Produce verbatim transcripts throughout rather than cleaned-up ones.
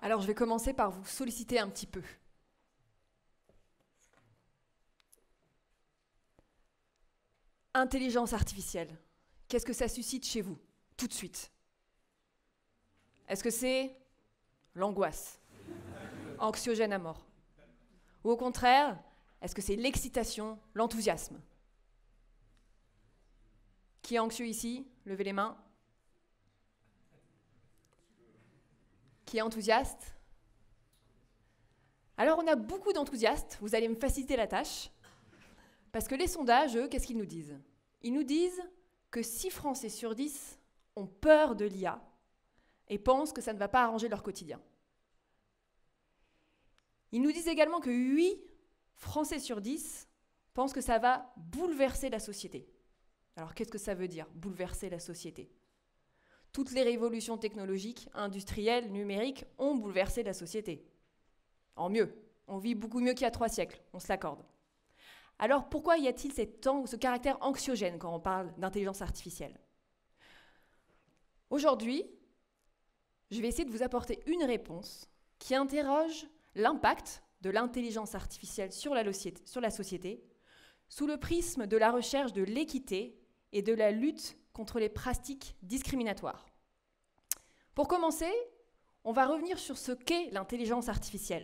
Alors je vais commencer par vous solliciter un petit peu. Intelligence artificielle, qu'est-ce que ça suscite chez vous, tout de suite? Est-ce que c'est l'angoisse, anxiogène à mort? Ou au contraire, est-ce que c'est l'excitation, l'enthousiasme? Qui est anxieux ici? Levez les mains. Qui est enthousiaste? Alors on a beaucoup d'enthousiastes, vous allez me faciliter la tâche, parce que les sondages, eux, qu'est-ce qu'ils nous disent? Ils nous disent que six Français sur dix ont peur de l'I A et pensent que ça ne va pas arranger leur quotidien. Ils nous disent également que huit Français sur dix pensent que ça va bouleverser la société. Alors qu'est-ce que ça veut dire, bouleverser la société? Toutes les révolutions technologiques, industrielles, numériques ont bouleversé la société. En mieux, on vit beaucoup mieux qu'il y a trois siècles, on se l'accorde. Alors pourquoi y a-t-il cet an- ce caractère anxiogène quand on parle d'intelligence artificielle? Aujourd'hui, je vais essayer de vous apporter une réponse qui interroge l'impact de l'intelligence artificielle sur la, sur la société sous le prisme de la recherche de l'équité et de la lutte contre les pratiques discriminatoires. Pour commencer, on va revenir sur ce qu'est l'intelligence artificielle.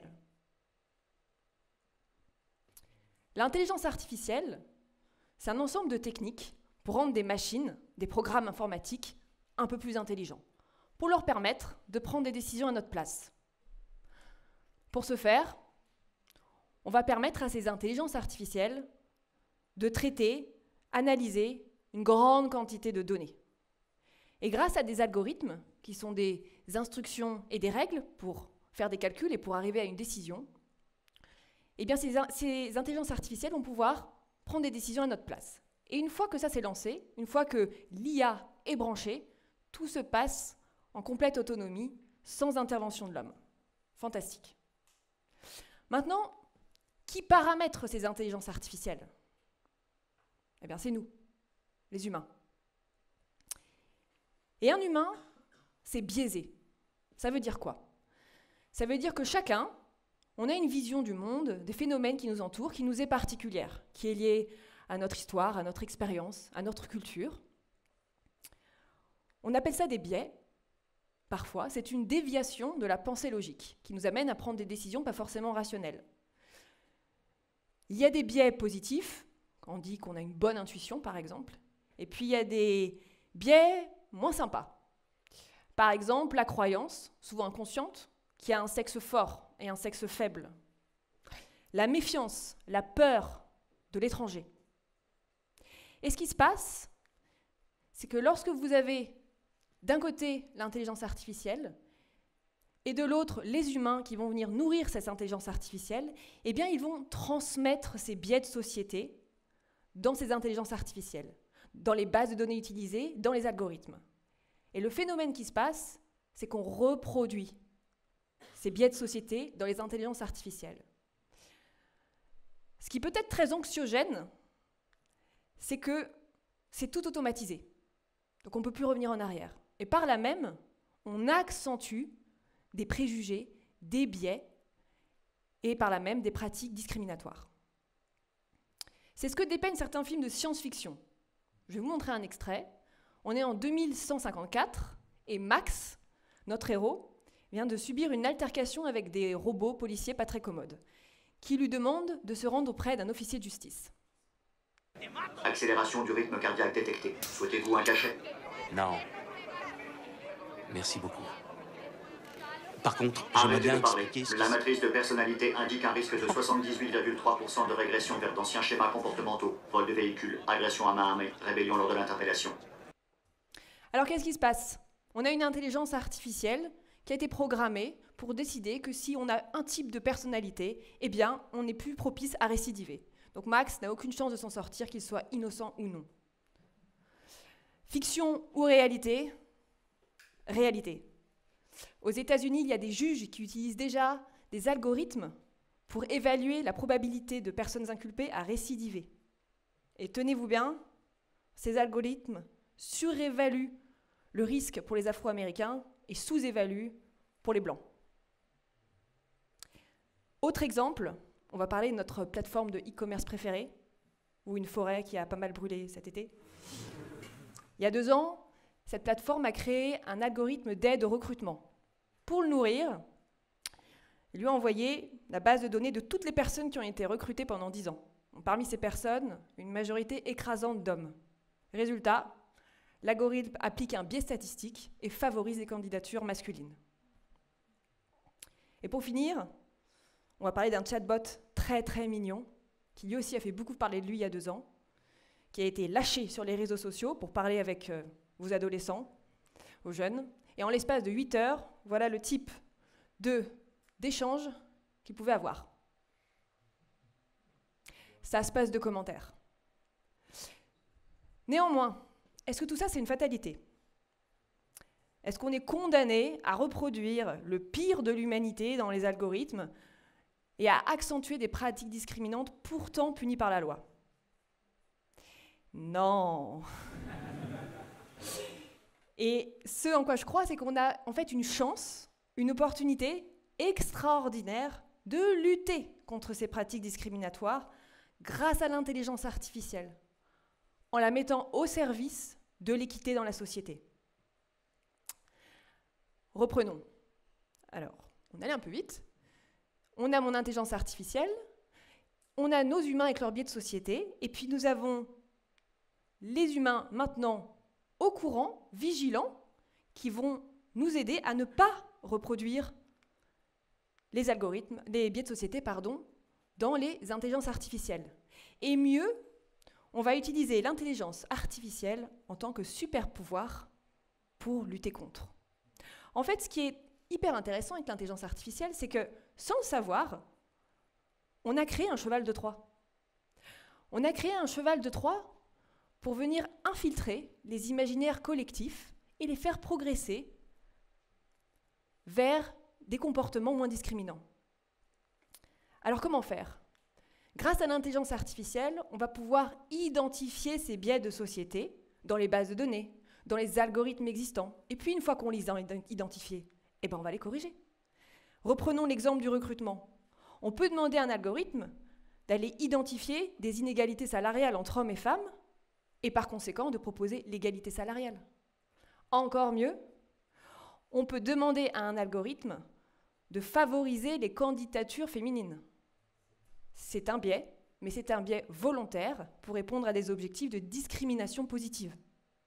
L'intelligence artificielle, c'est un ensemble de techniques pour rendre des machines, des programmes informatiques, un peu plus intelligents, pour leur permettre de prendre des décisions à notre place. Pour ce faire, on va permettre à ces intelligences artificielles de traiter, analyser une grande quantité de données. Et grâce à des algorithmes, qui sont des instructions et des règles pour faire des calculs et pour arriver à une décision, eh bien ces, ces intelligences artificielles vont pouvoir prendre des décisions à notre place. Et une fois que ça s'est lancé, une fois que l'I A est branchée, tout se passe en complète autonomie, sans intervention de l'homme. Fantastique. Maintenant, qui paramètre ces intelligences artificielles? Eh bien, c'est nous, les humains. Et un humain, c'est biaisé. Ça veut dire quoi? Ça veut dire que chacun, on a une vision du monde, des phénomènes qui nous entourent, qui nous est particulière, qui est liée à notre histoire, à notre expérience, à notre culture. On appelle ça des biais, parfois. C'est une déviation de la pensée logique, qui nous amène à prendre des décisions pas forcément rationnelles. Il y a des biais positifs, on dit qu'on a une bonne intuition, par exemple, et puis il y a des biais moins sympas. Par exemple, la croyance, souvent inconsciente, qu'il y a un sexe fort et un sexe faible. La méfiance, la peur de l'étranger. Et ce qui se passe, c'est que lorsque vous avez d'un côté l'intelligence artificielle et de l'autre les humains qui vont venir nourrir cette intelligence artificielle, eh bien ils vont transmettre ces biais de société dans ces intelligences artificielles, dans les bases de données utilisées, dans les algorithmes. Et le phénomène qui se passe, c'est qu'on reproduit ces biais de société dans les intelligences artificielles. Ce qui peut être très anxiogène, c'est que c'est tout automatisé. Donc on ne peut plus revenir en arrière. Et par là même, on accentue des préjugés, des biais, et par là même des pratiques discriminatoires. C'est ce que dépeignent certains films de science-fiction. Je vais vous montrer un extrait. On est en deux mille cent cinquante-quatre, et Max, notre héros, vient de subir une altercation avec des robots policiers pas très commodes, qui lui demandent de se rendre auprès d'un officier de justice. Accélération du rythme cardiaque détectée. Souhaitez-vous un cachet? Non. Merci beaucoup. Par contre, j'aimerais bien expliquer ce La que matrice de personnalité indique un risque de soixante-dix-huit virgule trois pour cent de régression vers d'anciens schémas comportementaux, vol de véhicules, agression à main armée, rébellion lors de l'interpellation. Alors qu'est-ce qui se passe? On a une intelligence artificielle qui a été programmée pour décider que si on a un type de personnalité, eh bien, on est plus propice à récidiver. Donc Max n'a aucune chance de s'en sortir, qu'il soit innocent ou non. Fiction ou réalité? Réalité. Aux États-Unis, il y a des juges qui utilisent déjà des algorithmes pour évaluer la probabilité de personnes inculpées à récidiver. Et tenez-vous bien, ces algorithmes surévaluent le risque pour les Afro-Américains et sous-évaluent pour les Blancs. Autre exemple, on va parler de notre plateforme de e-commerce préférée, ou une forêt qui a pas mal brûlé cet été. Il y a deux ans, cette plateforme a créé un algorithme d'aide au recrutement. Pour le nourrir, il lui a envoyé la base de données de toutes les personnes qui ont été recrutées pendant dix ans. Parmi ces personnes, une majorité écrasante d'hommes. Résultat, l'algorithme applique un biais statistique et favorise les candidatures masculines. Et pour finir, on va parler d'un chatbot très très mignon, qui lui aussi a fait beaucoup parler de lui il y a deux ans, qui a été lâché sur les réseaux sociaux pour parler avec euh, vos adolescents, vos jeunes. Et en l'espace de huit heures, voilà le type de, d'échange qu'il pouvait avoir. Ça se passe de commentaires. Néanmoins, est-ce que tout ça, c'est une fatalité? Est-ce qu'on est condamné à reproduire le pire de l'humanité dans les algorithmes et à accentuer des pratiques discriminantes pourtant punies par la loi? Non. Et ce en quoi je crois, c'est qu'on a en fait une chance, une opportunité extraordinaire de lutter contre ces pratiques discriminatoires grâce à l'intelligence artificielle, en la mettant au service de l'équité dans la société. Reprenons. Alors, on allait un peu vite. On a mon intelligence artificielle, on a nos humains avec leur biais de société, et puis nous avons les humains maintenant au courant, vigilants, qui vont nous aider à ne pas reproduire les algorithmes, les biais de société, pardon, dans les intelligences artificielles. Et mieux, on va utiliser l'intelligence artificielle en tant que super pouvoir pour lutter contre. En fait, ce qui est hyper intéressant avec l'intelligence artificielle, c'est que, sans le savoir, on a créé un cheval de Troie. On a créé un cheval de Troie pour venir infiltrer les imaginaires collectifs et les faire progresser vers des comportements moins discriminants. Alors comment faire? Grâce à l'intelligence artificielle, on va pouvoir identifier ces biais de société dans les bases de données, dans les algorithmes existants. Et puis une fois qu'on les a identifiés, eh ben on va les corriger. Reprenons l'exemple du recrutement. On peut demander à un algorithme d'aller identifier des inégalités salariales entre hommes et femmes et par conséquent de proposer l'égalité salariale. Encore mieux, on peut demander à un algorithme de favoriser les candidatures féminines. C'est un biais, mais c'est un biais volontaire pour répondre à des objectifs de discrimination positive.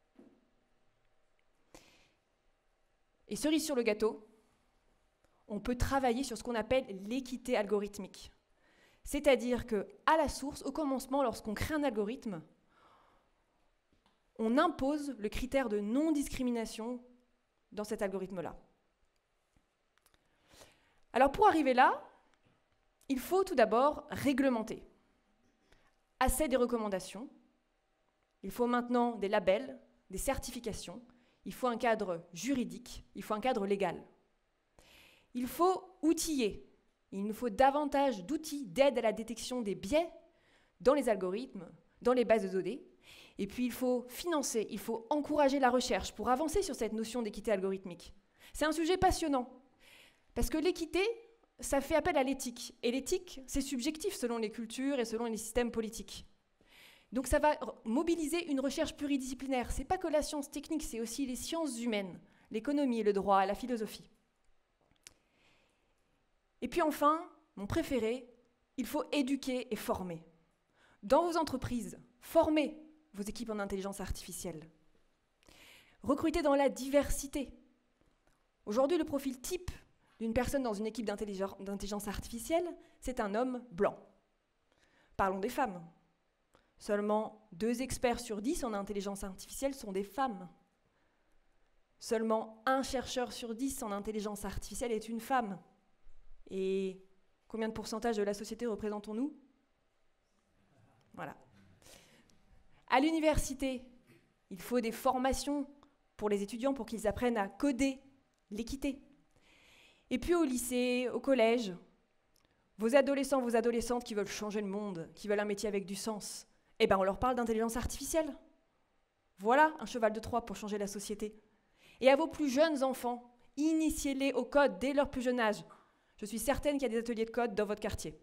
Et cerise sur le gâteau, on peut travailler sur ce qu'on appelle l'équité algorithmique. C'est-à-dire qu'à la source, au commencement, lorsqu'on crée un algorithme, on impose le critère de non-discrimination dans cet algorithme-là. Alors pour arriver là, il faut tout d'abord réglementer. Assez des recommandations, il faut maintenant des labels, des certifications, il faut un cadre juridique, il faut un cadre légal. Il faut outiller, il nous faut davantage d'outils d'aide à la détection des biais dans les algorithmes, dans les bases de données. Et puis il faut financer, il faut encourager la recherche pour avancer sur cette notion d'équité algorithmique. C'est un sujet passionnant, parce que l'équité, ça fait appel à l'éthique. Et l'éthique, c'est subjectif selon les cultures et selon les systèmes politiques. Donc ça va mobiliser une recherche pluridisciplinaire. Ce n'est pas que la science technique, c'est aussi les sciences humaines, l'économie, le droit, la philosophie. Et puis enfin, mon préféré, il faut éduquer et former. Dans vos entreprises, formez vos équipes en intelligence artificielle. Recrutez dans la diversité. Aujourd'hui, le profil type d'une personne dans une équipe d'intelligence artificielle, c'est un homme blanc. Parlons des femmes. Seulement deux experts sur dix en intelligence artificielle sont des femmes. Seulement un chercheur sur dix en intelligence artificielle est une femme. Et combien de pourcentage de la société représentons-nous? Voilà. À l'université, il faut des formations pour les étudiants pour qu'ils apprennent à coder l'équité. Et puis au lycée, au collège, vos adolescents, vos adolescentes qui veulent changer le monde, qui veulent un métier avec du sens, eh ben on leur parle d'intelligence artificielle. Voilà un cheval de Troie pour changer la société. Et à vos plus jeunes enfants, initiez-les au code dès leur plus jeune âge. Je suis certaine qu'il y a des ateliers de code dans votre quartier.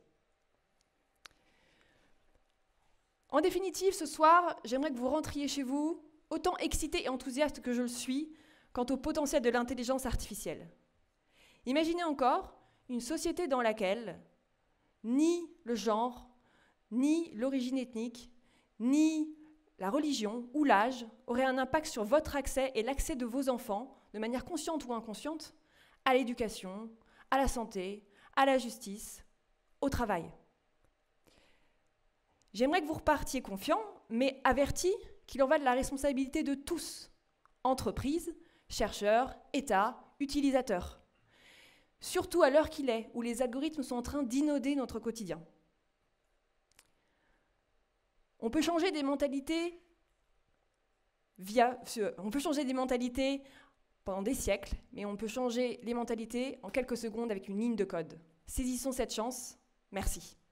En définitive, ce soir, j'aimerais que vous rentriez chez vous autant excité et enthousiaste que je le suis quant au potentiel de l'intelligence artificielle. Imaginez encore une société dans laquelle ni le genre, ni l'origine ethnique, ni la religion ou l'âge auraient un impact sur votre accès et l'accès de vos enfants, de manière consciente ou inconsciente, à l'éducation, à la santé, à la justice, au travail. J'aimerais que vous repartiez confiants, mais avertis qu'il en va de la responsabilité de tous, entreprises, chercheurs, États, utilisateurs. Surtout à l'heure qu'il est, où les algorithmes sont en train d'inonder notre quotidien. On peut changer des mentalités via, on peut changer des mentalités pendant des siècles, mais on peut changer les mentalités en quelques secondes avec une ligne de code. Saisissons cette chance. Merci.